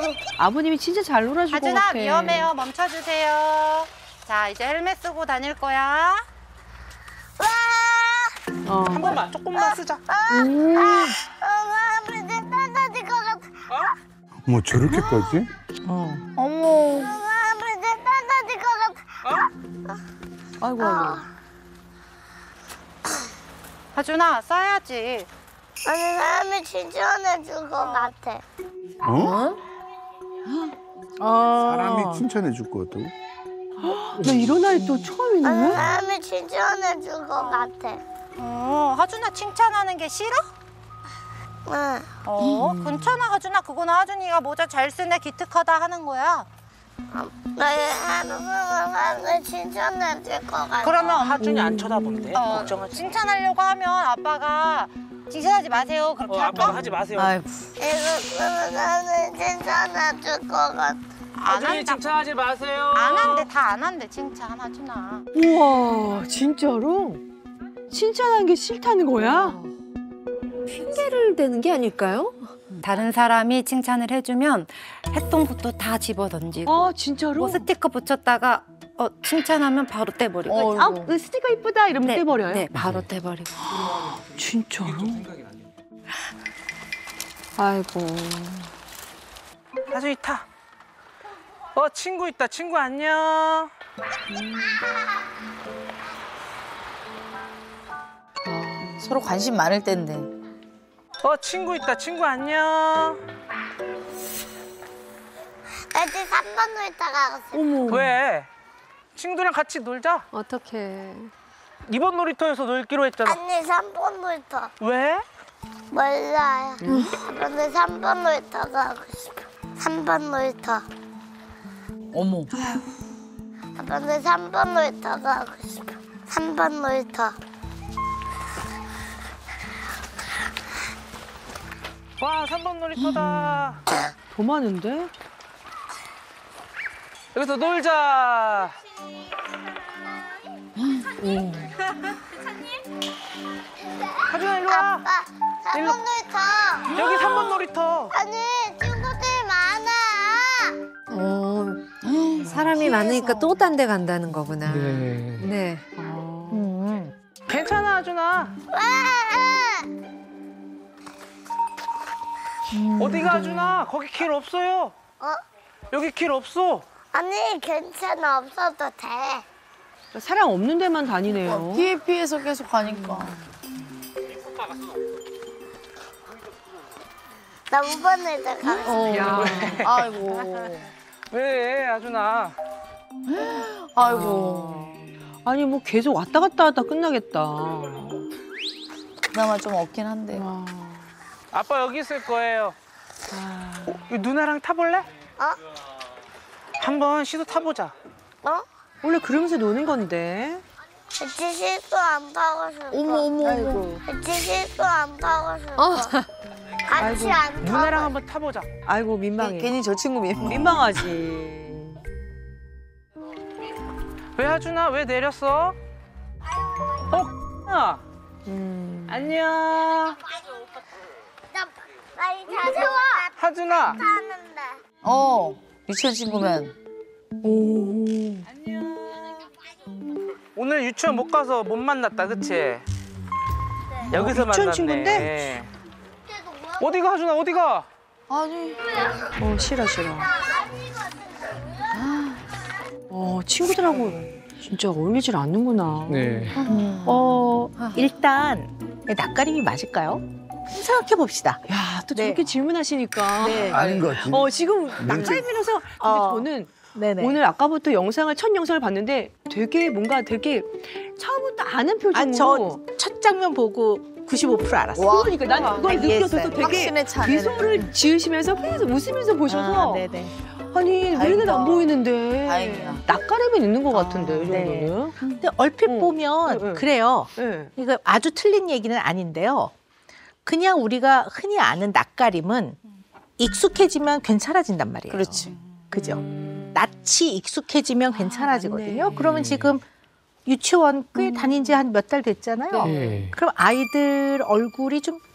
아버님이 진짜 잘 놀아줄 것 하준아, 같아. 위험해요. 멈춰주세요. 자, 이제 헬멧 쓰고 다닐 거야. 한 번만, 조금만 쓰자. 이제 떨어질 것 같아. 뭐 저렇게까지? 어머. 이제 떨어질 것 같아. 아이고, 아이고. 하준아, 써야지. 아니, 사람이 칭찬해줄 것 같아. 어? 아. 사람이 칭찬해 줄 것 같다고? 나 이런 아이 또 아니, 처음이네? 사람이 칭찬해줄 것 같아. 하준아 칭찬하는 게 싫어? 응. 괜찮아, 하준아. 그거는 하준이가 모자 잘 쓰네, 기특하다 하는 거야. 나의 사람이 칭찬해줄 것 같아. 그러면 하준이 안 쳐다본대. 걱정하지. 칭찬하려고 하면 아빠가 칭찬하지 마세요. 그렇게 할까? 아빠가 하지 마세요. 아이고. 이거 사람이 칭찬해줄 것 같아. 하준이 한다. 칭찬하지 마세요. 안 한대, 다 안 한대, 칭찬, 하준아. 우와, 진짜로? 칭찬하는 게 싫다는 거야? 핑계를 대는 게 아닐까요? 다른 사람이 칭찬을 해주면 했던 것도 다 집어던지고 아, 진짜로? 뭐 스티커 붙였다가 칭찬하면 바로 떼버리고. 아, 그 스티커 이쁘다 이러면 네, 떼버려요? 네, 바로 떼버리고. 진짜로? 아이고. 하준이 타. 친구 있다. 친구 안녕. 서로 관심 많을 텐데. 친구 있다. 친구 안녕. 애들 3번 놀이터 가고 싶어. 어머. 왜? 친구들이랑 같이 놀자. 어떡해. 이번 놀이터에서 놀기로 했잖아. 아니, 3번 놀이터. 왜? 몰라요. 근데 3번 놀이터 가고 싶어. 3번 놀이터. 어머. 근데 3번 놀이터 가고 싶어. 3번 놀이터. 와, 3번 놀이터다. 더 많은데? 여기서 놀자. 하준아, 일로 와. 아빠, 3번 놀이터. 여기 3번 놀이터. 아니, 친구들 많아. 사람이 많으니까 또 딴 데 간다는 거구나. 네. 괜찮아, 하준아. 어디가, 하준아? 거기 길 없어요. 여기 길 없어. 아니, 괜찮아. 없어도 돼. 사람 없는 데만 다니네요. 피해서 계속 가니까. 나 5번 놀이터 가고 싶어. 야. 아이고. 왜, 하준아? 아이고. 아니, 뭐 계속 왔다 갔다 하다 끝나겠다. 그나마 좀 없긴 한데. 아빠 여기 있을 거예요. 이거 누나랑 타볼래? 한번 시도 타보자. 원래 그러면서 노는 건데. 엣지 실수 안 타고 싶어. 어머. 엣지 실수 안 타고 싶어. 같이 안 타고 누나랑 한번 타보자. 아이고, 민망해. 괜히 저 친구 민망. 민망하지. 왜, 하준아? 왜 내렸어? 아, 안녕. 나 이제 자주 와. 하준아. 타는데. 유치원 친구면. 오늘 유치원 못 가서 못 만났다, 그치? 여기서 유치원 만났네. 친구인데? 어디가, 하준아, 어디가? 아니. 싫어. 친구들하고 진짜 어울리질 않는구나. 네. 일단 낯가림이 맞을까요? 생각해 봅시다. 야, 또 네. 저렇게 질문하시니까. 네. 아닌 것 같지? 지금 낯가림이라서. 근데 저는 네네. 오늘 아까부터 첫 영상을 봤는데 되게 처음부터 아는 표정으로. 저 첫 장면 보고 95% 알았어요. 그러니까 난 그걸 느껴서 되게 확신에 차네. 미소를 지으시면서 계속 웃으면서 보셔서 네네. 아니 왜 이렇게 안 보이는데 다행이야. 낯가림이 있는 것 같은데 이 네. 정도는. 근데 얼핏 보면 응. 그래요. 네. 이거 아주 틀린 얘기는 아닌데요. 그냥 우리가 흔히 아는 낯가림은 익숙해지면 괜찮아진단 말이에요. 그렇지. 그죠? 낯이 익숙해지면 괜찮아지거든요. 맞네. 그러면 지금 유치원 꽤 다닌 지 한 몇 달 됐잖아요. 네. 그럼 아이들 얼굴이 좀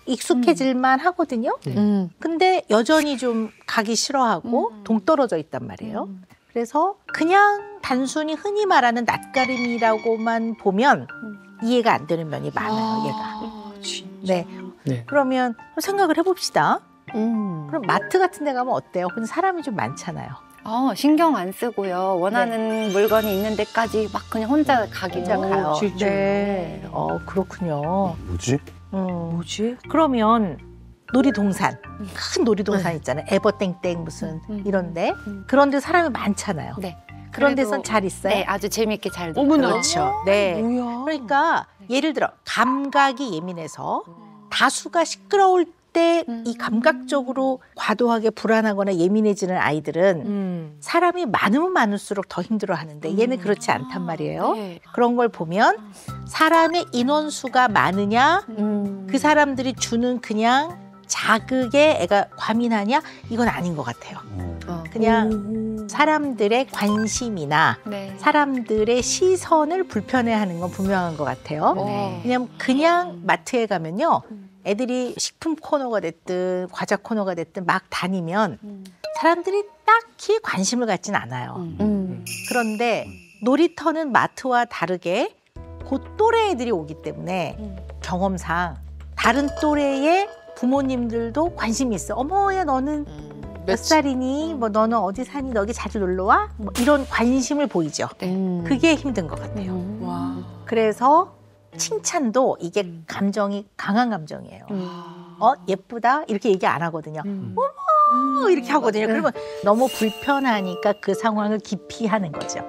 익숙해질만 하거든요. 근데 여전히 좀 가기 싫어하고 동떨어져 있단 말이에요. 그래서 그냥 단순히 흔히 말하는 낯가림이라고만 보면 이해가 안 되는 면이 많아요, 얘가. 네. 네. 그러면 생각을 해봅시다. 그럼 마트 같은 데 가면 어때요? 근데 사람이 좀 많잖아요. 신경 안 쓰고요. 원하는 물건이 있는 데까지 막 그냥 혼자 가기죠. 가요. 진짜. 네. 그렇군요. 뭐지? 뭐지? 그러면 놀이동산, 큰 놀이동산 있잖아요. 에버땡땡 무슨 이런데 그런 데 사람이 많잖아요. 네. 그런 그래도- 데선 잘 있어요? 네, 아주 재밌게 잘 놀아요. 어머나. 그렇죠. 네. 뭐야? 그러니까 예를 들어 감각이 예민해서 다수가 시끄러울 때 이 감각적으로 과도하게 불안하거나 예민해지는 아이들은 사람이 많으면 많을수록 더 힘들어하는데 얘는 그렇지 않단 말이에요. 네. 그런 걸 보면 사람의 인원수가 많으냐 그 사람들이 주는 그냥 자극에 애가 과민하냐 이건 아닌 것 같아요. 그냥 사람들의 관심이나 네. 사람들의 시선을 불편해하는 건 분명한 것 같아요. 네. 왜냐면 그냥 마트에 가면요. 애들이 식품 코너가 됐든 과자 코너가 됐든 막 다니면 사람들이 딱히 관심을 갖진 않아요. 그런데 놀이터는 마트와 다르게 그 또래 애들이 오기 때문에 경험상 다른 또래의 부모님들도 관심이 있어. 어머, 야 너는 몇 살이니? 뭐 너는 어디 사니? 너 여기 자주 놀러 와? 뭐 이런 관심을 보이죠. 그게 힘든 것 같아요. 그래서 칭찬도 이게 감정이 강한 감정이에요. 예쁘다 이렇게 얘기 안 하거든요. 어머 이렇게 하거든요. 그러면 너무 불편하니까 그 상황을 기피하는 거죠.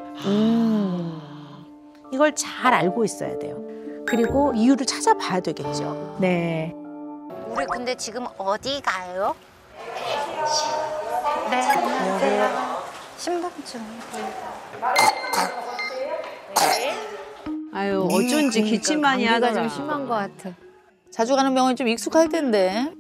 이걸 잘 알고 있어야 돼요. 그리고 이유를 찾아봐야 되겠죠. 네. 우리 근데 지금 어디 가요? 네, 안녕하세요. 신분증. 아유 어쩐지 기침만이 감기가 하더라. 좀 심한 것 같아. 자주 가는 병원 좀 익숙할 텐데.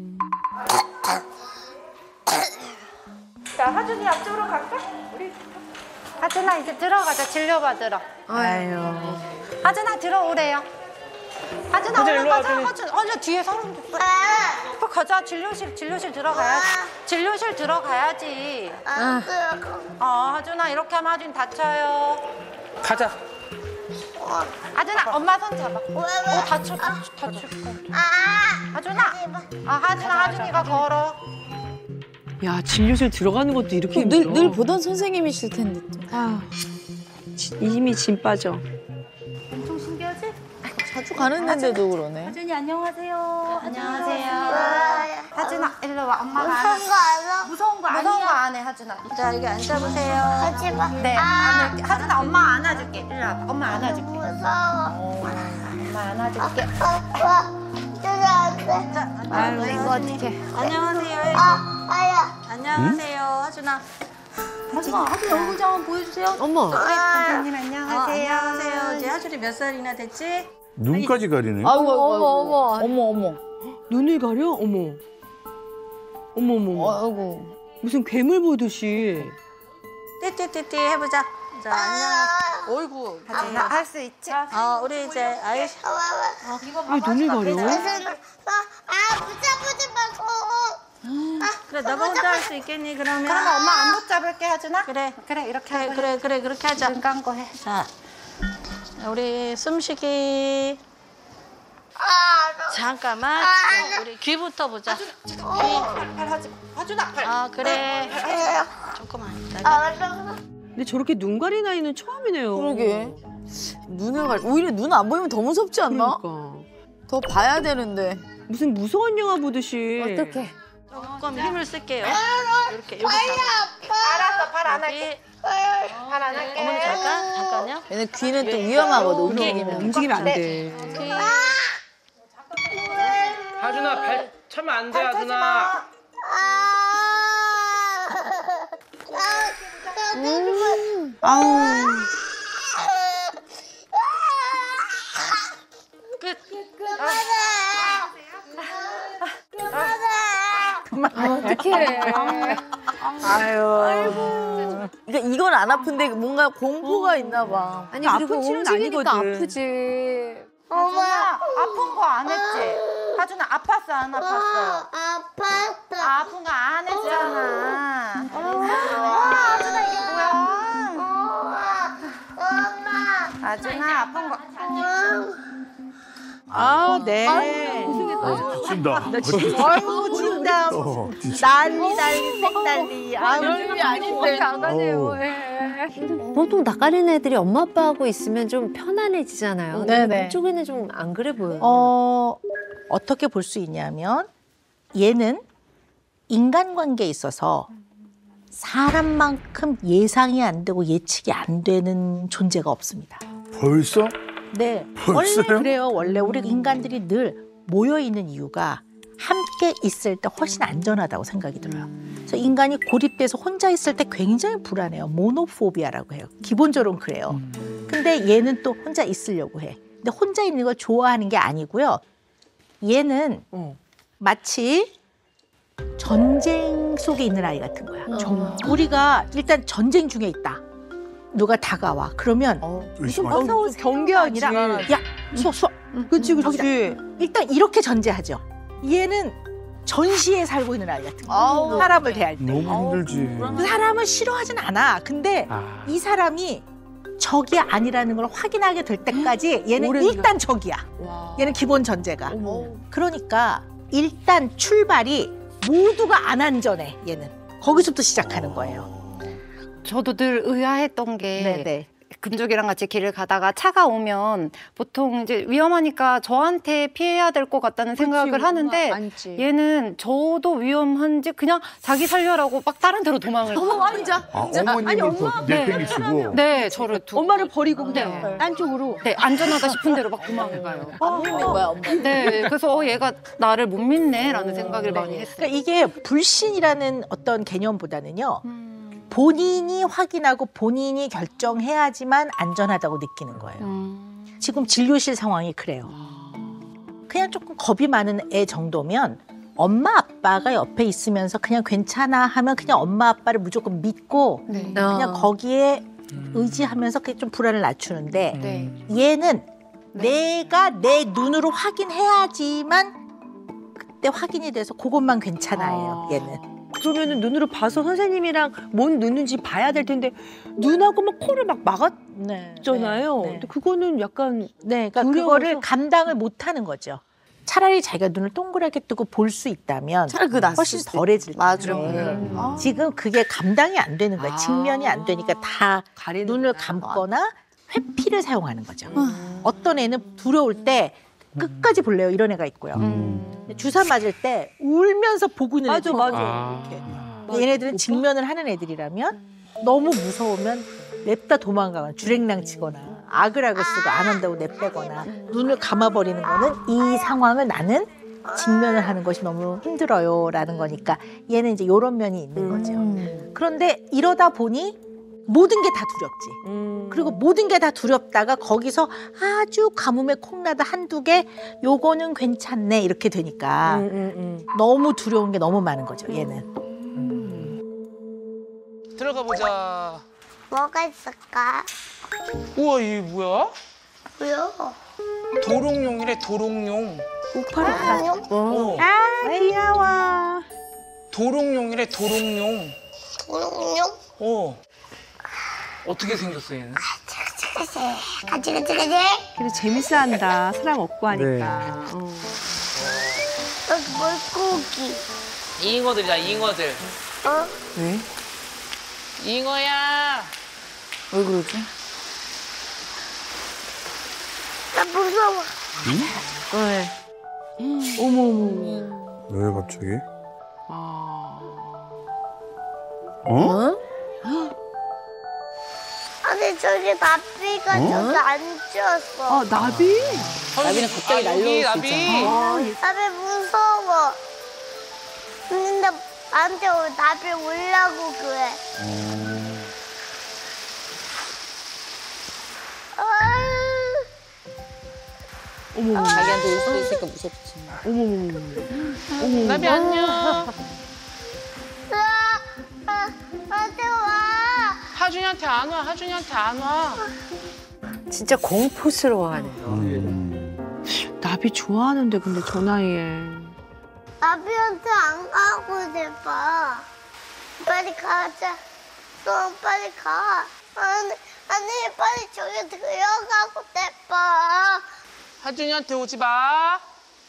하준아 이제 들어가자. 진료받으러. 아유. 하준아 들어오래요. 하준아 하준아, 얼른 일로 와, 가자. 하준이. 하준아 뒤에 사람 빨리 가자. 진료실 들어가야지. 진료실 들어가야지. 하준아 이렇게 하면 하준이 다쳐요. 가자. 하준아 엄마 손 잡아. 다칠 거. 하준아. 하준이가 걸어. 야 진료실 들어가는 것도 이렇게 힘들어. 늘 보던 선생님이실 텐데 또. 아, 이미 진 빠져. 엄청 신기하지? 자주 가는 데인데도 그러네. 하준이 안녕하세요. 안녕하세요. 하준아 일로 와. 엄마가 무서운 거 알아? 무서운 거 안 해, 하준아. 자, 여기 앉아보세요. 하지 마. 네, 안을게. 하준아, 엄마 안아줄게. 일로 와봐. 엄마 안아줄게. 무서워. 엄마 안아줄게. 아유 이거 어떡해. 안녕하세요. 아야. 안녕하세요, 하준아. 하준아 얼굴 좀 한번 보여주세요. 어머. 선생님 안녕하세요. 이제 하준이 몇 살이나 됐지? 눈까지 가리네. 아이고, 어머. 어머. 눈을 가려? 어머. 어머. 아이고. 무슨 괴물 보듯이. 띠띠띠띠 해보자. 자, 안녕. 어이구. 하준아, 할 수 있지? 우리 이제 아이. 왜 눈을 가려? 붙잡지 마. 그래, 너가 혼자 할 수 있겠니? 그러면 엄마 안 붙잡을게, 하준아. 그래, 이렇게 하고. 그래, 그렇게 하자. 눈 감고 해. 자, 우리 숨쉬기. 잠깐만. 우리 귀부터 보자. 팔 하지. 하준아, 팔. 그래. 조금만 있다가. 근데 저렇게 눈 가린 아이는 처음이네요. 그러게. 오히려 눈 안 보이면 더 무섭지 않나? 그러니까. 더 봐야 되는데. 무슨 무서운 영화 보듯이. 어떡해. 조금 힘을 쓸게요. 이렇게 여기 알았어, 팔 안 할게. 팔 안 할게. 어머니 잠깐요. 얘네 귀는 또 위험하거든, 그럼 움직이면. 움직이면 안 돼. 하준아 발 차면 안 돼, 하준아. 끝. 어떡해. 그러니까 이건 안 아픈데 뭔가 공포가 있나 봐. 아니 아픈 그리고 치료는 움직이니까 아니거든. 아프지. 하준아, 아픈 거 안 했지? 하준아 아팠어 안 아팠어? 아팠어. 아픈 거 안 했잖아. 하준아 이게 뭐야? 엄마. 하준아 아픈 거. 아, 네. 미친다. 아이고, 진짜. 진짜. 난리, 색난리. 아유, 여름이 아닌데. 어우. 보통 낯가리는 애들이 엄마 아빠하고 있으면 좀 편안해지잖아요. 근데 네네. 그쪽에는 좀 안 그래 보여요. 어떻게 볼 수 있냐면 얘는 인간관계에 있어서 사람만큼 예상이 안 되고 예측이 안 되는 존재가 없습니다. 벌써? 네, 벌써요? 원래 그래요. 원래 우리 인간들이 늘 모여 있는 이유가 함께 있을 때 훨씬 안전하다고 생각이 들어요. 그래서 인간이 고립돼서 혼자 있을 때 굉장히 불안해요. 모노포비아라고 해요. 기본적으로는 그래요. 근데 얘는 또 혼자 있으려고 해. 근데 혼자 있는 걸 좋아하는 게 아니고요. 얘는 마치 전쟁 속에 있는 아이 같은 거야. 우리가 일단 전쟁 중에 있다. 누가 다가와. 그러면 의심하지. 경계하지. 아니라 야, 수어. 그치, 그치. 일단 이렇게 전제하죠. 얘는 전시에 살고 있는 아이 같은 거야. 사람을 대할 때. 너무 힘들지. 그 사람을 싫어하진 않아. 근데 이 사람이 적이 아니라는 걸 확인하게 될 때까지 얘는 오래 일단 적이야. 얘는 기본 전제가. 그러니까 일단 출발이 모두가 안 안전해. 얘는. 거기서부터 시작하는 거예요. 저도 늘 의아했던 게 네네. 금족이랑 같이 길을 가다가 차가 오면 보통 이제 위험하니까 저한테 피해야 될 것 같다는 생각을 하는데 얘는 저도 위험한지 그냥 자기 살려라고 막 다른 데로 도망을 가요. 앉아. 어머님을 내팽개치고. 네, 저를 두고. 엄마를 버리고 그냥 네. 딴 쪽으로. 네, 안전하다 싶은 대로 막 도망을 가요. 안 믿는 거야, 엄마. 네, 그래서 얘가 나를 못 믿네라는 생각을 많이 했어요. 그러니까 이게 불신이라는 어떤 개념보다는요. 본인이 확인하고 본인이 결정해야지만 안전하다고 느끼는 거예요. 지금 진료실 상황이 그래요. 그냥 조금 겁이 많은 애 정도면 엄마 아빠가 옆에 있으면서 그냥 괜찮아 하면 그냥 엄마 아빠를 무조건 믿고 그냥 거기에 의지하면서 그게 좀 불안을 낮추는데 얘는 내가 내 눈으로 확인해야지만 그때 확인이 돼서 그것만 괜찮아요. 얘는. 그러면은 눈으로 봐서 선생님이랑 뭔 눈인지 봐야 될 텐데 눈하고 막 코를 막 막았잖아요. 네. 근데 그거는 약간 네, 그러니까 두려워서. 그거를 감당을 못 하는 거죠. 차라리 자기가 눈을 동그랗게 뜨고 볼 수 있다면 차라리 그거 낫을 훨씬 수도 덜해질 맞아. 텐데 지금 그게 감당이 안 되는 거예요. 직면이 안 되니까 다 눈을 감거나 회피를 사용하는 거죠. 어떤 애는 두려울 때 끝까지 볼래요. 이런 애가 있고요. 주사 맞을 때 울면서 보고 있는 애들. 맞아. 이렇게. 얘네들은 직면을 하는 애들이라면 너무 무서우면 냅다 도망가거나 주랭랑 치거나 아그락을 쓰고 안 한다고 냅빼거나 눈을 감아버리는 거는 이 상황을 나는 직면을 하는 것이 너무 힘들어요라는 거니까 얘는 이제 이런 면이 있는 거죠. 그런데 이러다 보니 모든 게 다 두렵지. 그리고 모든 게 다 두렵다가 거기서 아주 가뭄에 콩나다 한두 개 요거는 괜찮네 이렇게 되니까 너무 두려운 게 너무 많은 거죠. 얘는. 들어가 보자. 뭐가 있을까? 우와, 이게 뭐야? 뭐요? 도롱뇽이래, 도롱뇽. 사랑용? 어. 귀여워. 도롱뇽이래, 도롱뇽. 사랑용? 어. 어떻게 생겼어, 얘는? 같이. 근데 재밌어한다. 사람 없고 하니까. 물고기. 잉어들이다, 잉어들. 왜? 잉어야. 왜 그러지? 나 무서워. 왜? 어머. 왜 갑자기? 어? 아니 저기 나비가 저기 앉았어. 나비? 나비는 갑자기 날려올 수 있잖아. 나비 무서워. 근데 나한테 나비 오려고 그래. 자기한테 올 수도 있으니까 무섭지. 나비 안녕. 나한테 와. 하준이한테 안 와, 하준이한테 안 와. 진짜 공포스러워하네요. 나비 좋아하는데 근데 저 나이에. 나비한테 안 가고 싶어. 빨리 가자. 너 빨리 가. 아니 빨리 저기 들어가고 싶어. 하준이한테 오지 마.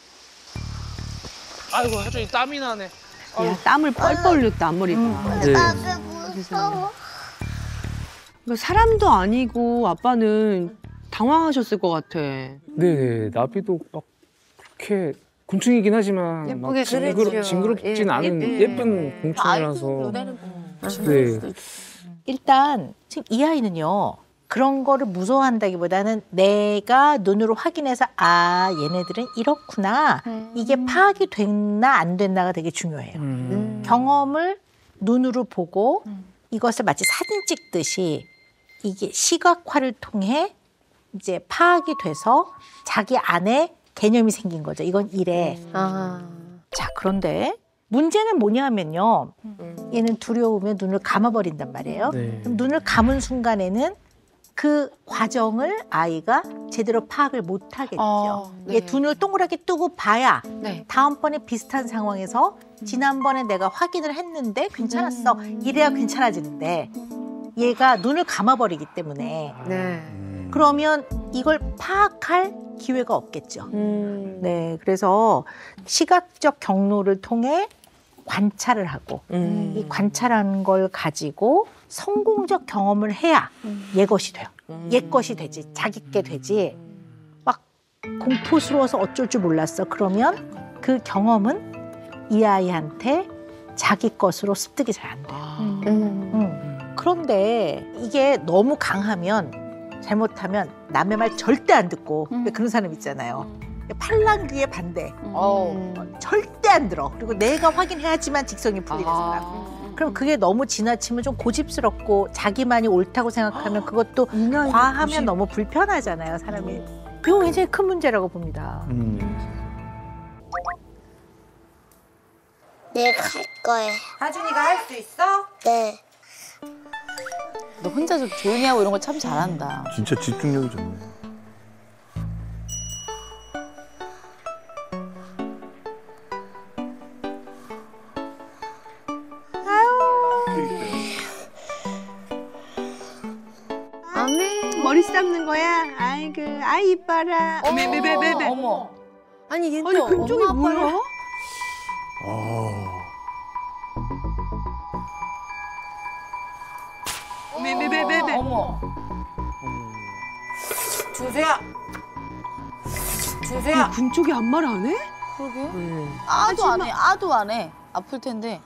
아이고 하준이 땀이 나네. 야, 땀을 뻘뻘 흘렸다 앞머리가. 네. 나비 무서워. 그러니까 사람도 아니고 아빠는 당황하셨을 것 같아. 네, 나비도 막 그렇게 곤충이긴 하지만 막 예쁘게 그려지죠. 징그럽진 예, 않은 예. 예쁜 곤충이라서. 네. 일단 지금 이 아이는요. 그런 거를 무서워한다기보다는 내가 눈으로 확인해서 아 얘네들은 이렇구나. 이게 파악이 됐나 안 됐나가 되게 중요해요. 경험을 눈으로 보고 이것을 마치 사진 찍듯이 이게 시각화를 통해 이제 파악이 돼서 자기 안에 개념이 생긴 거죠. 이건 이래. 자, 그런데 문제는 뭐냐면요. 얘는 두려우면 눈을 감아버린단 말이에요. 네. 그럼 눈을 감은 순간에는 그 과정을 아이가 제대로 파악을 못 하겠죠. 네. 얘 눈을 동그랗게 뜨고 봐야 네. 다음번에 비슷한 상황에서 지난번에 내가 확인을 했는데 괜찮았어. 이래야 괜찮아지는데 얘가 눈을 감아버리기 때문에 그러면 이걸 파악할 기회가 없겠죠. 네, 그래서 시각적 경로를 통해 관찰을 하고 이 관찰하는 걸 가지고 성공적 경험을 해야 얘 것이 돼요. 얘 것이 되지. 자기 게 되지. 막 공포스러워서 어쩔 줄 몰랐어. 그러면 그 경험은 이 아이한테 자기 것으로 습득이 잘 안 돼요. 그런데 이게 너무 강하면 잘못하면 남의 말 절대 안 듣고 왜 그런 사람 있잖아요. 팔랑귀에 반대. 절대 안 들어. 그리고 내가 확인해야지만 직성이 풀리는 사람. 그럼 그게 너무 지나치면 좀 고집스럽고 자기만이 옳다고 생각하면 그것도 과하면 너무 불편하잖아요, 사람이. 그거 굉장히 큰 문제라고 봅니다. 내가 할 거야. 하준이가 할 수 있어? 네. 너 혼자 좀 조용히 하고 이런 거 참 잘한다. 진짜 집중력이 좋네. 머리 삶는 거야? 아이고, 아이 이뻐라. 매매매매매. 어머. 아니 얘 아니, 또 금쪽이 엄마 아빠를 뭐야? 매매매매매. 어머. 준수야. 준수야. 금쪽이 아무 말 안 해? 아도 안 해. 아도 안 해. 아플 텐데.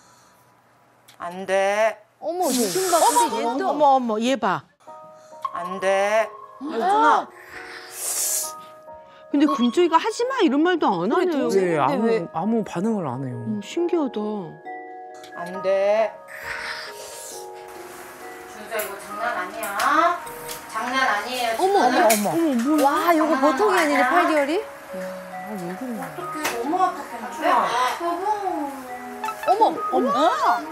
안 돼. 어머 조심 봐. 근데 얘 또. 어머, 얘 봐. 안 돼. 준아. 근데 금쪽이가 하지 마 이런 말도 안 하네요. 네, 왜? 아무 반응을 안 해요. 신기하다. 안 돼. 준수야 이거 장난 아니야. 장난 아니에요. 어머. 와 이거 보통이 아니네 8개월이? 어떡해 너무 아팠겠는데? 어머.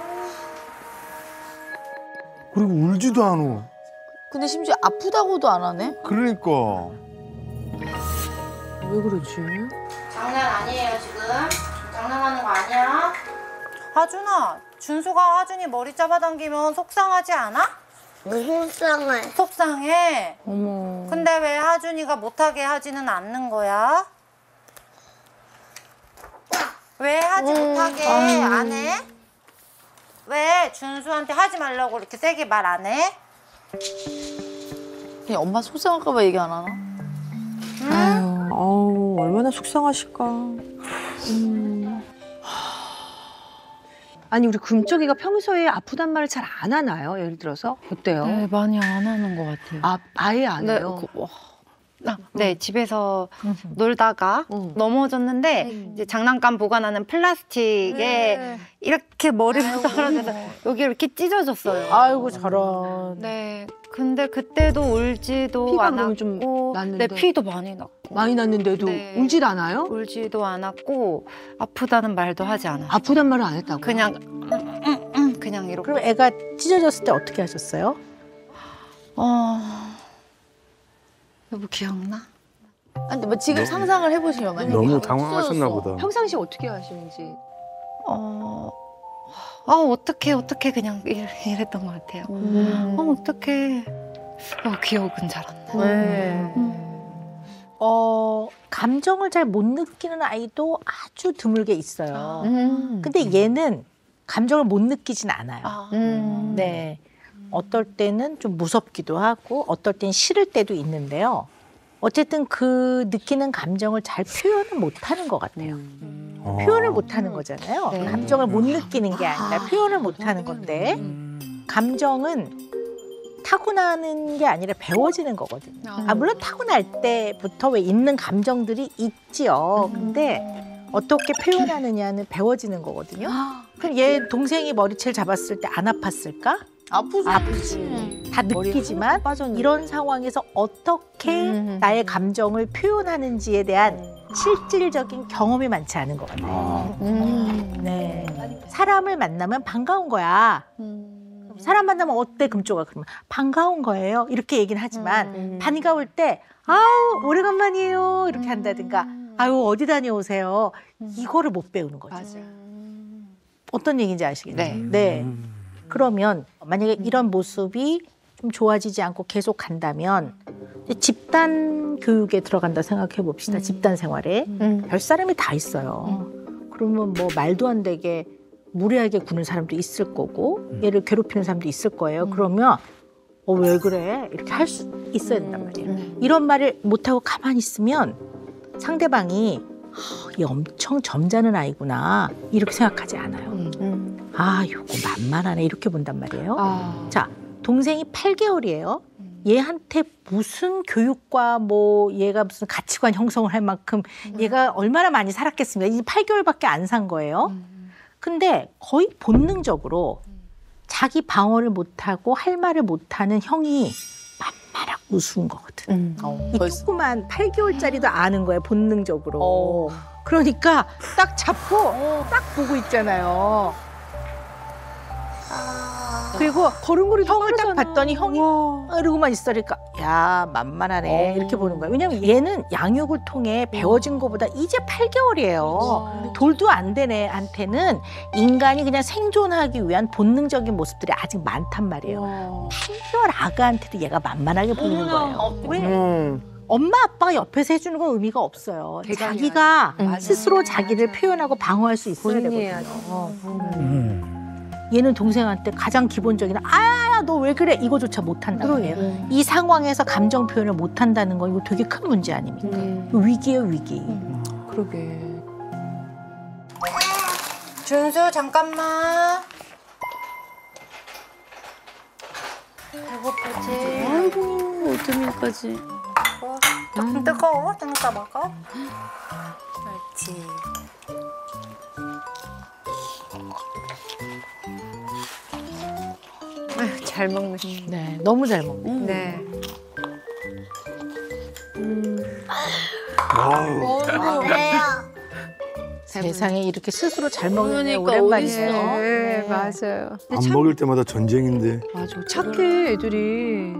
그리고 울지도 않아. 근데 심지어 아프다고도 안 하네. 그러니까. 왜 그러지? 장난 아니에요 지금. 장난하는 거 아니야. 하준아, 준수가 하준이 머리 잡아당기면 속상하지 않아? 무슨 상을? 속상해. 어머. 근데 왜 하준이가 못하게 하지는 않는 거야? 왜 하지 못하게 안 해? 왜 준수한테 하지 말라고 이렇게 세게 말 안 해? 그냥 엄마 속상할까 봐 얘기 안 하나? 아우, 얼마나 속상하실까. 아니, 우리 금쪽이가 평소에 아프단 말을 잘 안 하나요? 예를 들어서? 어때요? 네, 많이 안 하는 것 같아요. 아, 아예 안 네, 해요? 네, 집에서 놀다가 넘어졌는데 이제 장난감 보관하는 플라스틱에 이렇게 머리를 떨어져서 여기 이렇게 찢어졌어요. 아이고, 저런. 네, 근데 그때도 울지도 피가 그러면 않았고, 좀 났는데? 네, 피도 많이 났고, 많이 났는데도 네. 울질 않아요? 울지도 않았고 아프다는 말도 하지 않았어요. 아프단 말을 안 했다고? 그냥 그냥 이렇게. 그럼 애가 찢어졌을 때 어떻게 하셨어요? 여보 기억나? 근데 뭐 지금 상상을 해보시면 만약에 너무 당황하셨나 보다. 평상시 어떻게 하시는지. 어떻게 그냥 이랬던 것 같아요. 어떻게 기억은 잘 안 나요. 네. 감정을 잘 못 느끼는 아이도 아주 드물게 있어요. 근데 얘는 감정을 못 느끼진 않아요. 네. 어떨 때는 좀 무섭기도 하고 어떨 땐 싫을 때도 있는데요. 어쨌든 그 느끼는 감정을 잘 표현을 못하는 것 같아요. 표현을 못하는 거잖아요. 네. 감정을 못 느끼는 게 아니라 표현을 못하는 건데 감정은 타고나는 게 아니라 배워지는 거거든요. 물론 타고날 때부터 왜 있는 감정들이 있지요. 근데 어떻게 표현하느냐는 배워지는 거거든요. 그럼 얘 동생이 머리채를 잡았을 때 안 아팠을까? 아프지. 다 느끼지만 이런 상황에서 어떻게 나의 감정을 표현하는지에 대한 실질적인 경험이 많지 않은 것 같아요. 네. 사람을 만나면 반가운 거야. 사람 만나면 어때 금쪽아? 그러면 반가운 거예요. 이렇게 얘기는 하지만 반가울 때 아우 오래간만이에요 이렇게 한다든가 아유 어디 다녀오세요 이거를 못 배우는 거죠. 어떤 얘기인지 아시겠나요? 네. 그러면 만약에 이런 모습이 좀 좋아지지 않고 계속 간다면 집단 교육에 들어간다 생각해 봅시다. 집단 생활에 별 사람이 다 있어요. 그러면 뭐 말도 안 되게 무례하게 구는 사람도 있을 거고 얘를 괴롭히는 사람도 있을 거예요. 그러면 왜 그래? 이렇게 할 수 있어야 된단 말이에요. 이런 말을 못하고 가만히 있으면 상대방이 얘 엄청 점잖은 아이구나 이렇게 생각하지 않아요. 요거 만만하네 이렇게 본단 말이에요. 자, 동생이 8개월이에요. 얘한테 무슨 교육과 뭐 얘가 무슨 가치관 형성을 할 만큼 얘가 얼마나 많이 살았겠습니까? 이제 8개월밖에 안 산 거예요. 근데 거의 본능적으로 자기 방어를 못하고 할 말을 못하는 형이 만만하고 우스운 거거든. 이 조그만 8개월짜리도 아는 거예요, 본능적으로. 그러니까 딱 잡고 딱 보고 있잖아요. 그리고 걸음걸이도 형을 딱 봤더니 형이 이러고만 있으니까 야 만만하네 이렇게 보는 거예요. 왜냐면 얘는 양육을 통해 배워진 것보다 이제 8개월이에요. 돌도 안 된 애한테는 인간이 그냥 생존하기 위한 본능적인 모습들이 아직 많단 말이에요. 8개월 아가한테도 얘가 만만하게 보이는 거예요. 왜? 엄마 아빠가 옆에서 해주는 건 의미가 없어요. 자기가 스스로 자기를 표현하고 방어할 수 있어야 되거든요. 얘는 동생한테 가장 기본적인 너 왜 그래 이거조차 못한다고 해요. 이 상황에서 감정 표현을 못한다는 건 이거 되게 큰 문제 아닙니까? 위기예요 위기. 그러게. 준수 잠깐만. 배고프지? 아이고 오트밀까지. 조금 뜨거워? 좀 이따 먹어? 그렇지. 잘 먹네. 네, 너무 잘 먹네. 네. 왜요? 세상에 이렇게 스스로 잘 먹는 애 그러니까 오랜만이에요. 네, 맞아요. 안 먹일 때마다 전쟁인데. 맞아. 착해, 애들이.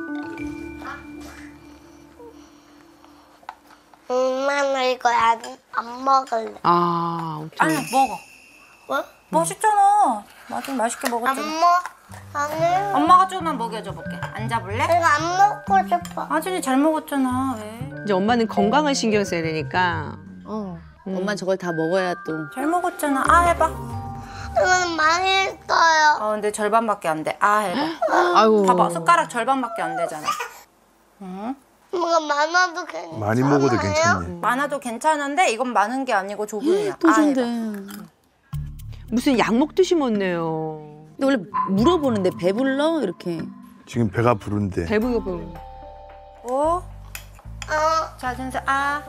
엄마는 이거 안 먹을래. 아니 먹어. 왜? 맛있잖아. 나도 맛있게 먹었잖아. 나는 엄마가 조금만 먹여줘 볼게. 앉아볼래? 내가 안 먹고 싶어. 아진이 잘 먹었잖아. 왜? 이제 엄마는 건강을 신경 써야 되니까. 엄마 저걸 다 먹어야 또. 잘 먹었잖아. 아 해봐. 이거는 많이 했어요. 근데 절반밖에 안 돼. 아 해봐. 아이고. 봐봐. 숟가락 절반밖에 안 되잖아. 응? 뭐가 많아도 괜찮아요? 많이 먹어도 괜찮네. 많아도 괜찮은데 이건 많은 게 아니고 조금이야. 또 아 준대. 해봐. 무슨 약 먹듯이 먹네요. 근데 원래 물어보는데 배불러? 이렇게. 지금 배가 부른데. 배부르고. 오. 자, 준수 아.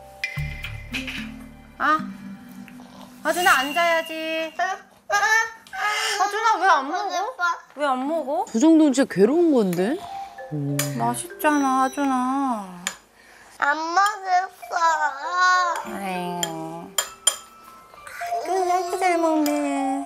아준아 앉아야지. 아준아 왜 안 먹어? 왜 안 먹어? 그 정도는 진짜 괴로운 건데? 맛있잖아, 아준아. 안 먹었어. 아유. 이렇게 잘 먹네.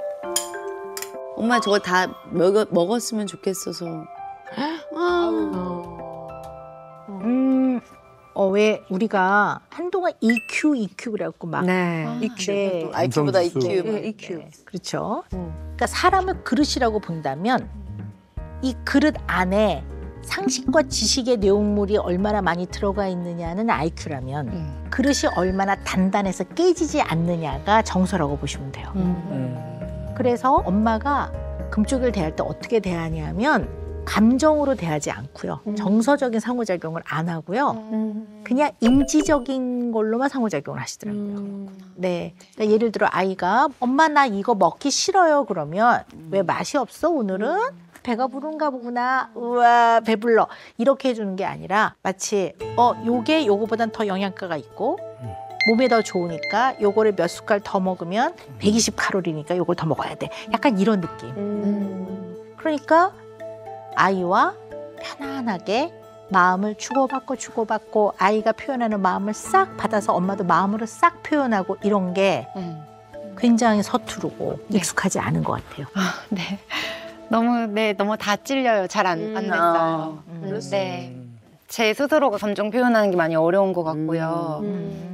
엄마 저거 다 먹었으면 좋겠어서. 왜 우리가 한동안 EQ 그래갖고 막 EQ. 네. IQ보다 감성 EQ. 네, EQ. 그렇죠. 그러니까 사람을 그릇이라고 본다면 이 그릇 안에 상식과 지식의 내용물이 얼마나 많이 들어가 있느냐는 IQ라면 그릇이 얼마나 단단해서 깨지지 않느냐가 정서라고 보시면 돼요. 그래서 엄마가 금쪽이를 대할 때 어떻게 대하냐면 감정으로 대하지 않고요. 정서적인 상호작용을 안 하고요. 그냥 인지적인 걸로만 상호작용을 하시더라고요. 네. 그러니까 예를 들어 아이가 엄마 나 이거 먹기 싫어요 그러면 왜 맛이 없어 오늘은? 배가 부른가 보구나. 우와 배불러. 이렇게 해주는 게 아니라 마치 요게 요거보단 더 영양가가 있고 몸에 더 좋으니까 요거를 몇 숟갈 더 먹으면 120칼로리니까 요걸 더 먹어야 돼. 약간 이런 느낌. 그러니까 아이와 편안하게 마음을 주고받고 아이가 표현하는 마음을 싹 받아서 엄마도 마음으로 싹 표현하고 이런 게 굉장히 서투르고 익숙하지 않은 것 같아요. 네. 너무 다 찔려요. 잘 안 됐어요. 네. 제 스스로가 감정 표현하는 게 많이 어려운 것 같고요.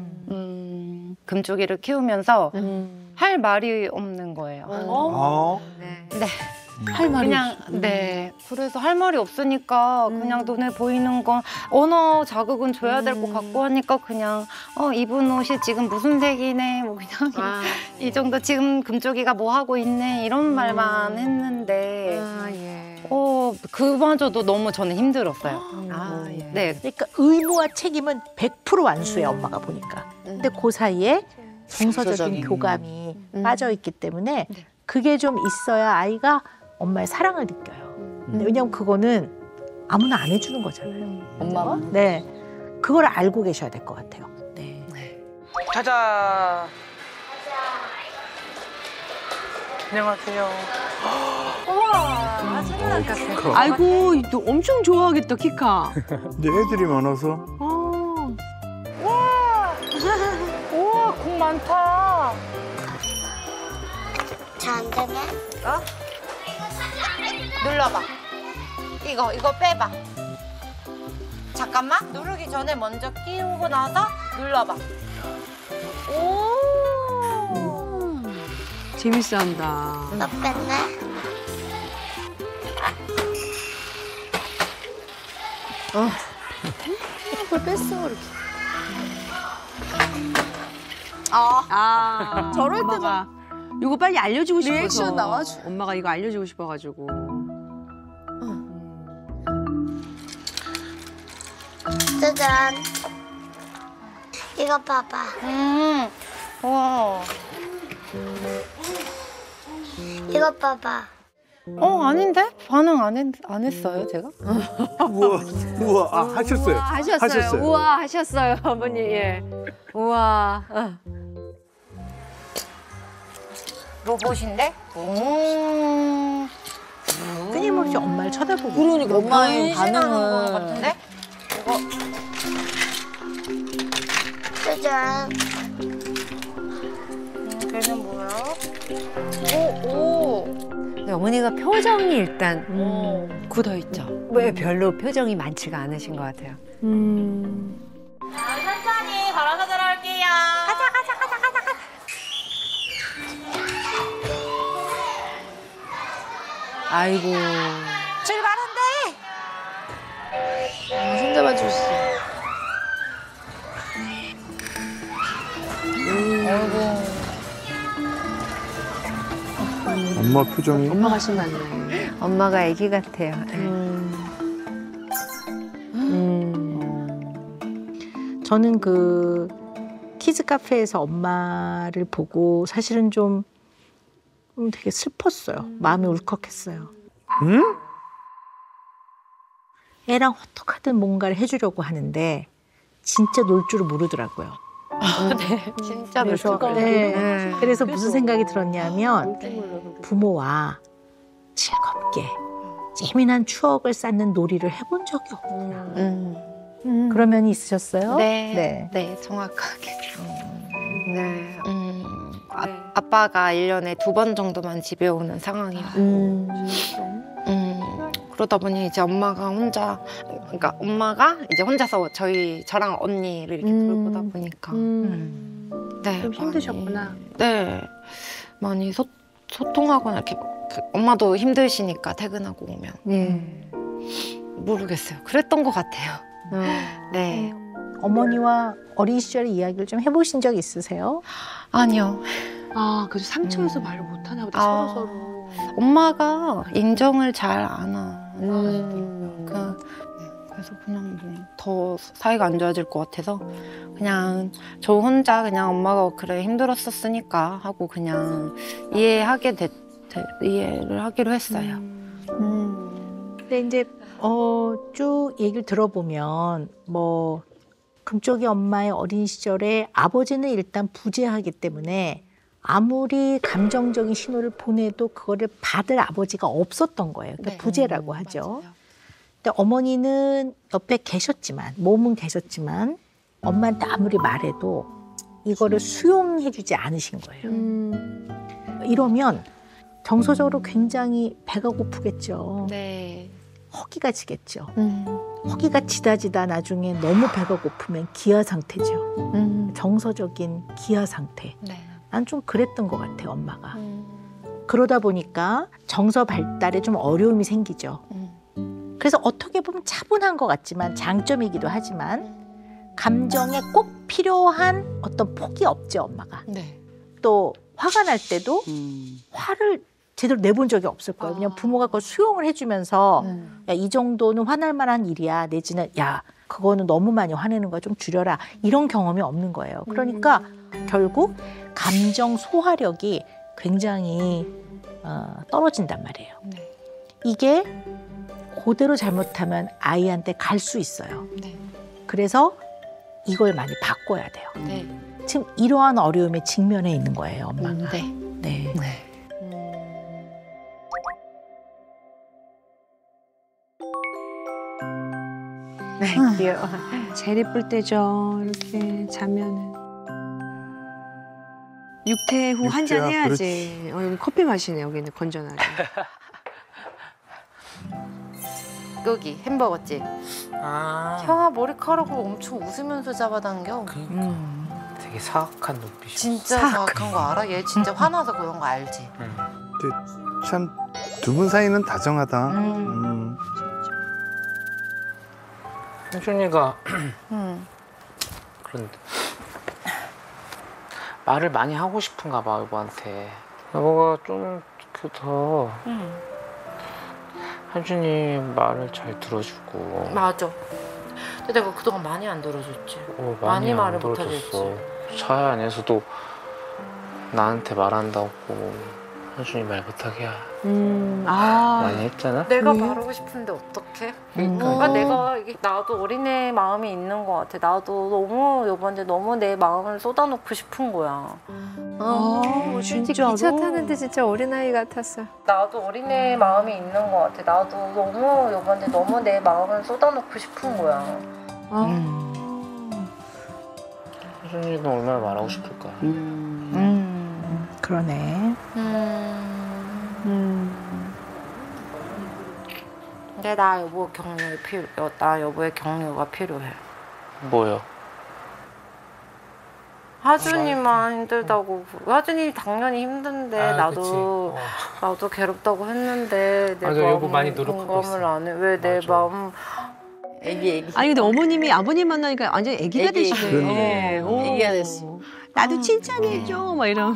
금쪽이를 키우면서 할 말이 없는 거예요. 네. 할 말이 그냥 네. 그래서 할 말이 없으니까 그냥 눈에 보이는 건 언어 자극은 줘야 될 것 같고 하니까 그냥 입은 옷이 지금 무슨 색이네 뭐 그냥 이 정도 지금 금쪽이가 뭐 하고 있네 이런 말만 했는데 그마저도 너무 저는 힘들었어요. 네. 그러니까 의무와 책임은 100% 완수해요 엄마가 보니까. 근데 그 사이에 정서적인 교감이 빠져 있기 때문에 그게 좀 있어야 아이가 엄마의 사랑을 느껴요. 왜냐면 그거는 아무나 안 해주는 거잖아요. 엄마가? 네, 그걸 알고 계셔야 될 것 같아요. 네. 가자. 안녕하세요. 아이고 너 엄청 좋아하겠다 키카. 근데 애들이 많아서 우와, 공 많다. 잘 안 되네. 눌러봐. 이거 빼봐. 잠깐만. 누르기 전에 먼저 끼우고 나서 눌러봐. 재밌어한다. 너 뺐네. 그걸 뺐어 이렇게. 저럴 때가 이거 빨리 알려주고 싶어서. 리액션 나와줘. 엄마가 이거 알려주고 싶어가지고. 짜잔. 이거 봐봐. 와. 이거 봐봐. 아닌데? 반응 안 했어요, 제가? 우와, 하셨어요. 하셨어요. 우와 하셨어요 어머니. 예. 우와. 로봇인데? 끊임없이 엄마를 쳐다보고. 그러니까 엄마의 변신하는 거 반응은. 같은데? 이거 짜잔. 걔는 뭐야? 네, 어머니가 표정이 일단 굳어있죠. 왜 별로 표정이 많지가 않으신 것 같아요. 천천히 걸어서 들어올게요. 가자. 아이고. 출발한대. 손잡아 주시. 엄마 표정이 엄마가 신났네. 엄마가 아기 같아요. 저는 그 키즈 카페에서 엄마를 보고 사실은 좀 되게 슬펐어요. 마음이 울컥했어요. 애랑 어떡하든 뭔가를 해주려고 하는데 진짜 놀 줄을 모르더라고요. 진짜 그래서, 그래서 무슨 생각이 들었냐면 부모와 즐겁게 재미난 추억을 쌓는 놀이를 해본 적이 없구나. 그런 면이 있으셨어요? 네, 정확하게. 네. 아빠가 1년에 2번 정도만 집에 오는 상황이에요. 그러다 보니 이제 엄마가 혼자 그러니까 엄마가 이제 혼자서 저랑 언니를 이렇게 돌보다 보니까 네, 좀 힘드셨구나. 네, 많이 소통하거나 이렇게 엄마도 힘드시니까 퇴근하고 오면 모르겠어요. 그랬던 것 같아요. 네. 어머니와 어린 시절의 이야기를 좀 해보신 적 있으세요? 아니요. 아, 그래서 상처여서 말을 못 하나 보다. 서로. 엄마가 인정을 잘 안 하더라고요. 그래서 그냥 뭐 더 사이가 안 좋아질 것 같아서 그냥 저 혼자 그냥 엄마가 그래 힘들었었으니까 하고 그냥 이해를 하기로 했어요. 근데 이제 쭉 얘기를 들어보면 뭐 금쪽이 엄마의 어린 시절에 아버지는 일단 부재하기 때문에 아무리 감정적인 신호를 보내도 그거를 받을 아버지가 없었던 거예요. 그러니까 부재라고 하죠. 맞아요. 근데 어머니는 옆에 계셨지만 몸은 계셨지만 엄마한테 아무리 말해도 이거를 수용해주지 않으신 거예요. 이러면 정서적으로 굉장히 배가 고프겠죠. 네. 허기가 지겠죠. 허기가 지다 나중에 너무 배가 고프면 기아 상태죠. 정서적인 기아 상태. 네. 난 좀 그랬던 것 같아요, 엄마가. 그러다 보니까 정서 발달에 좀 어려움이 생기죠. 그래서 어떻게 보면 차분한 것 같지만 장점이기도 하지만 감정에 꼭 필요한 어떤 폭이 없죠, 엄마가. 네. 또 화가 날 때도 화를 제대로 내본 적이 없을 거예요. 그냥 부모가 그걸 수용을 해주면서 야, 이 정도는 화날 만한 일이야. 내지는 야, 그거는 너무 많이 화내는 거 좀 줄여라. 이런 경험이 없는 거예요. 그러니까 결국 감정 소화력이 굉장히 떨어진단 말이에요. 네. 이게 그대로 잘못하면 아이한테 갈 수 있어요. 네. 그래서 이걸 많이 바꿔야 돼요. 네. 지금 이러한 어려움에 직면해 있는 거예요, 엄마가. 네. 네. 네, 귀여워. 제일 예쁠 때죠. 이렇게 자면은. 육퇴 후 한 잔 육퇴야, 해야지. 여기 커피 마시네, 여기는 건전하게. 여기 햄버거집. 아. 형아 머리카락을 엄청 웃으면서 잡아당겨. 그러니까 되게 사악한 눈빛이. 진짜 사악한 거 알아? 얘 진짜 화나서 그런 거 알지? 참 두 분 사이는 다정하다. 현준이가 그런데 말을 많이 하고 싶은가 봐, 여보한테. 여보가 좀 더 현준이 말을 잘 들어주고. 맞아. 근데 내가 그동안 많이 안 들어줬지. 많이 안 말을 못 들어줬어. 하겠지. 차 안에서도 나한테 말한다고 현준이 말 못하게 많이 했잖아. 내가 말하고 싶은데 어떡해? 그러니까. 내가 나도 어린애 마음이 있는 것 같아. 나도 너무 여보한테 너무 내 마음을 쏟아놓고 싶은 거야. 진짜 기차 타는데 진짜 어린아이 같았어. 나도 어린애 마음이 있는 것 같아. 나도 너무 여보한테 너무 내 마음을 쏟아놓고 싶은 거야. 현준이는 얼마나 말하고 싶을까. 그러네. 근데 나 여보의 격려가 필요해. 뭐요? 하준이만 힘들다고. 하준이 당연히 힘든데 나도 괴롭다고 했는데 내 맞아, 여보 많이 마음 노력하고 공감을 있어. 안 해. 왜 내 맞아. 마음 애기. 아니, 근데 어머님이 아버님 만나니까 완전 애기가 되시네. 그러네. 애기가 됐어. 나도 칭찬해줘, 막 이런.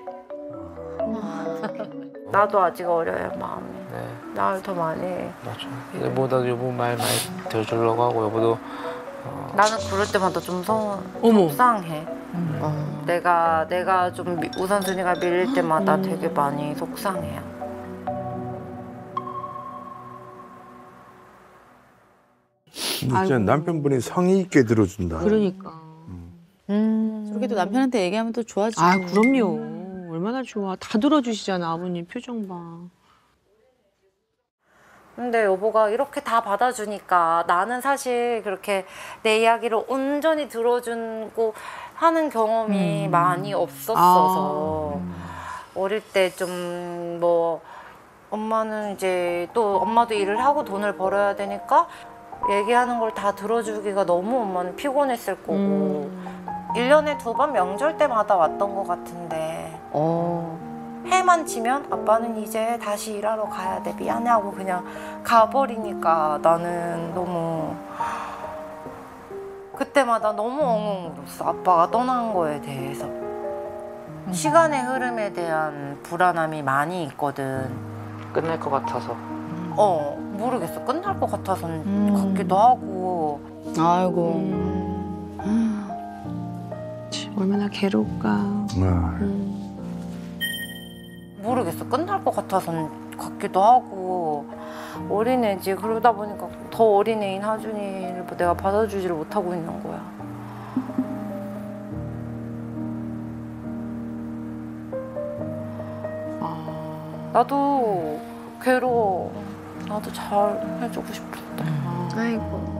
나도 아직 어려요, 마음이. 네, 나를 더 많이. 맞아. 여보다 여보 말 많이 들어주려고 하고 여보도 나는 그럴 때마다 좀 어머. 속상해. 내가 좀 우선순위가 밀릴 때마다 되게 많이 속상해요. 진짜 남편분이 성의 있게 들어준다. 그러니까. 저렇게 또 남편한테 얘기하면 또 좋아지고. 아, 그럼요. 얼마나 좋아. 다 들어주시잖아, 아버님 표정 봐. 근데 여보가 이렇게 다 받아주니까 나는 사실 그렇게 내 이야기를 온전히 들어주고 하는 경험이 많이 없었어서 어릴 때 좀 뭐 엄마는 이제 또 엄마도 일을 하고 돈을 벌어야 되니까 얘기하는 걸 다 들어주기가 너무 엄마는 피곤했을 거고 1년에 2번 명절 때마다 왔던 것 같은데 해만 지면 아빠는 이제 다시 일하러 가야 돼 미안해 하고 그냥 가버리니까 나는 너무 그때마다 너무 엉엉 울었어. 아빠가 떠난 거에 대해서. 시간의 흐름에 대한 불안함이 많이 있거든. 끝날 것 같아서. 모르겠어. 끝날 것 같아서 같기도 하고. 아이고. 얼마나 괴로울까. 모르겠어. 끝날 것 같아서 같기도 하고. 어린애지. 그러다 보니까 더 어린애인 하준이를 내가 받아주지를 못하고 있는 거야. 나도 괴로워. 나도 잘 해주고 싶었다. 아이고.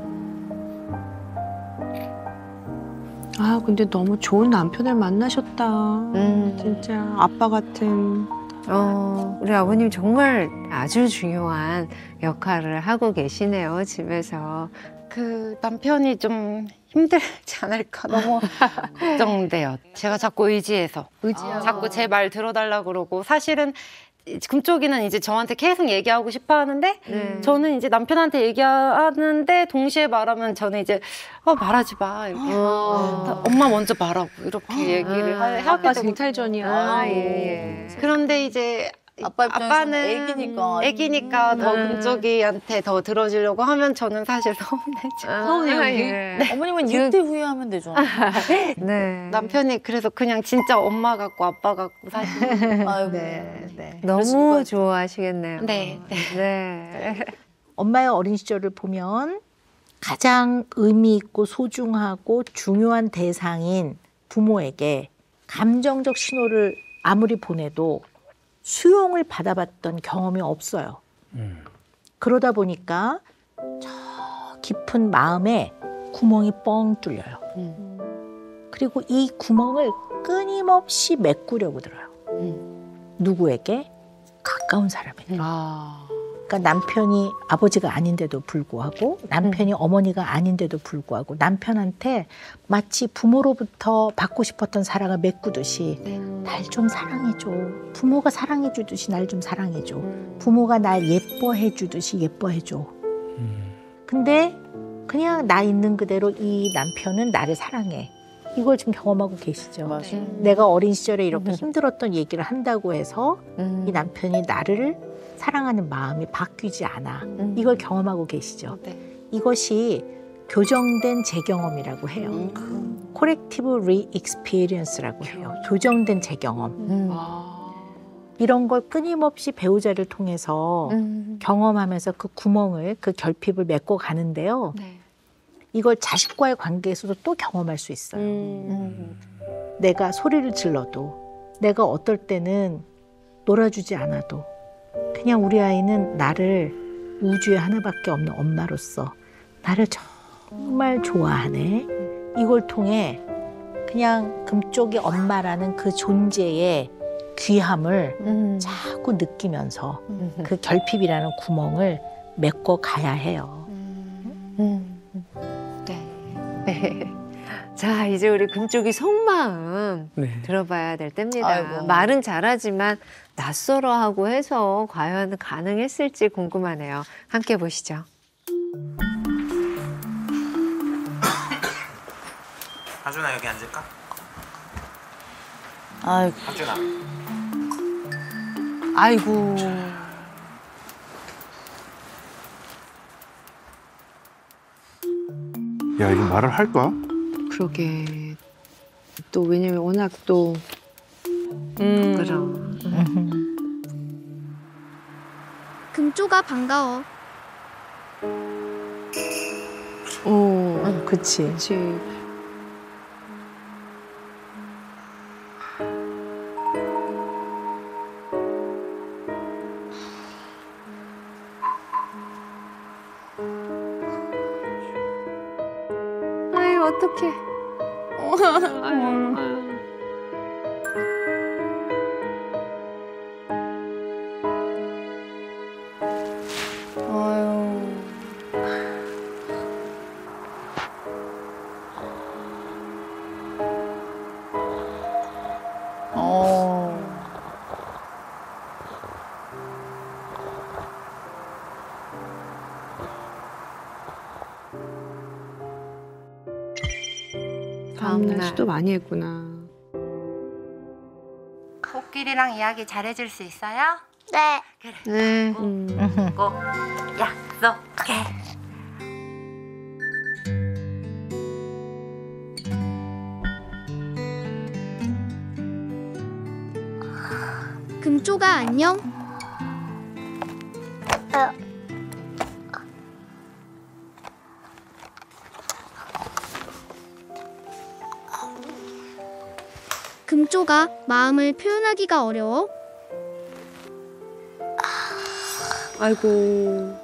아 근데 너무 좋은 남편을 만나셨다. 진짜 아빠 같은. 우리 아버님 정말 아주 중요한 역할을 하고 계시네요, 집에서. 그 남편이 좀 힘들지 않을까 너무 걱정돼요. 제가 자꾸 의지해서 자꾸 제 말 들어달라고 그러고 사실은 금쪽이는 이제 저한테 계속 얘기하고 싶어 하는데 저는 이제 남편한테 얘기하는데 동시에 말하면 저는 이제 말하지 마 이렇게 엄마 먼저 말하고 이렇게 얘기를 하게 되고 쟁탈전이야. 예. 그런데 이제 아빠는 애기니까 더 금쪽이한테 더 들어주려고 하면 저는 사실 서운해져. 서운해요. 예. 어머님은 이때 후회하면 되죠. 네. 남편이 그래서 그냥 진짜 엄마 같고 아빠 같고 사실. 아이고. 네. 너무 좋아하시겠네요. 네. 네. 엄마의 어린 시절을 보면 가장 의미 있고 소중하고 중요한 대상인 부모에게 감정적 신호를 아무리 보내도 수용을 받아봤던 경험이 없어요. 그러다 보니까 저 깊은 마음에 구멍이 뻥 뚫려요. 그리고 이 구멍을 끊임없이 메꾸려고 들어요. 누구에게? 가까운 사람에게. 그러니까 남편이 아버지가 아닌데도 불구하고 남편이 어머니가 아닌데도 불구하고 남편한테 마치 부모로부터 받고 싶었던 사랑을 메꾸듯이 날 좀 사랑해줘. 부모가 사랑해주듯이 날 좀 사랑해줘. 부모가 날 예뻐해주듯이 예뻐해줘. 근데 그냥 나 있는 그대로 이 남편은 나를 사랑해. 이걸 지금 경험하고 계시죠. 내가 어린 시절에 이렇게 힘들었던 얘기를 한다고 해서 이 남편이 나를 사랑하는 마음이 바뀌지 않아. 이걸 경험하고 계시죠. 이것이 교정된 재경험이라고 해요. Corrective Re-Experience라고 해요. 교정된 재경험. 이런 걸 끊임없이 배우자를 통해서 경험하면서 그 구멍을, 그 결핍을 메꿔 가는데요. 이걸 자식과의 관계에서도 또 경험할 수 있어요. 내가 소리를 질러도, 내가 어떨 때는 놀아주지 않아도 그냥 우리 아이는 나를 우주에 하나밖에 없는 엄마로서 나를 정말 좋아하네. 이걸 통해 그냥 금쪽이 엄마라는 그 존재의 귀함을 자꾸 느끼면서 그 결핍이라는 구멍을 메꿔 가야 해요. 네. 자, 이제 우리 금쪽이 속마음 들어봐야 될 때입니다. 아이고. 말은 잘하지만 낯설어하고 해서 과연 가능했을지 궁금하네요. 함께 보시죠. 하준아 여기 앉을까? 아이고. 하준아. 아이고. 야, 이거 말을 할까? 그러게. 또 왜냐면 워낙 또 그럼. 금쪽아 반가워. 그치. 그치. 아유, 어떡해. 다음날 시도 많이 했구나. 코끼리랑 이야기 잘해줄 수 있어요? 네. 네. 꼭 약속해. 금쪽아 안녕. 금쪽아 마음을 표현하기가 어려워? 아이고.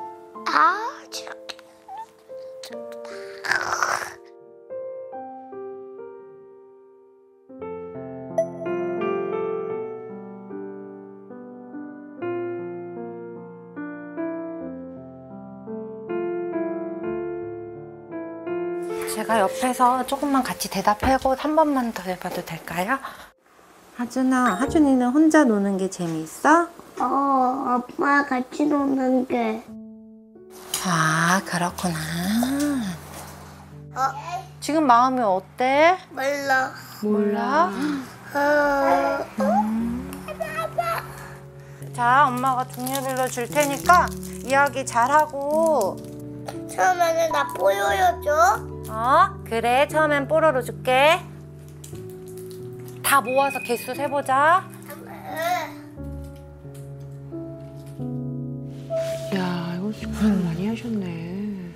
제가 옆에서 조금만 같이 대답하고 한 번만 더 해봐도 될까요? 하준아, 하준이는 혼자 노는 게 재미있어? 아빠랑 같이 노는 게. 아, 그렇구나. 지금 마음이 어때? 몰라. 자, 엄마가 종류별로 줄 테니까 이야기 잘하고. 처음에는 나 뽀요요 줘. 그래. 처음엔 뽀로로 줄게. 다 모아서 개수 세보자. 야, 이거 고생 많이 하셨네.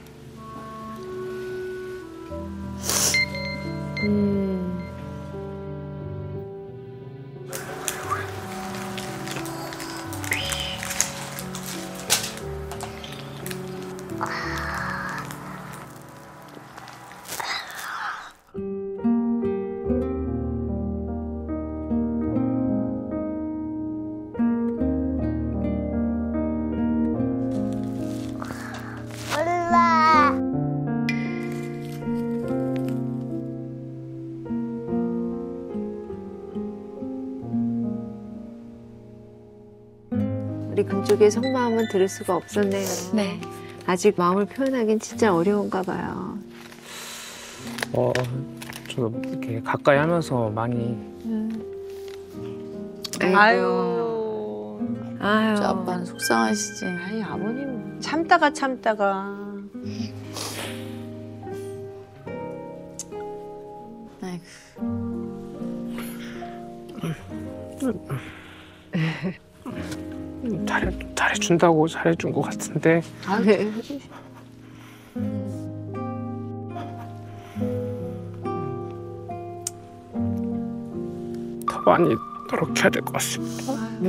우리 금쪽의 속마음은 들을 수가 없었네요. 네. 아직 마음을 표현하긴 진짜 어려운가 봐요. 저도 이렇게 가까이 하면서 많이. 아유. 저 아빠는 속상하시지. 아니 아버님 참다가. 아이고. 잘해준다고 잘해준 것 같은데. 아, 네. 더 많이 노력해야 될 것 같습니다.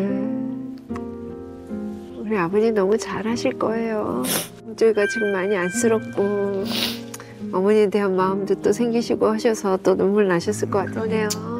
우리 아버님 너무 잘하실 거예요. 저희가 지금 많이 안쓰럽고 어머니에 대한 마음도 또 생기시고 하셔서 또 눈물 나셨을 것 같은데요.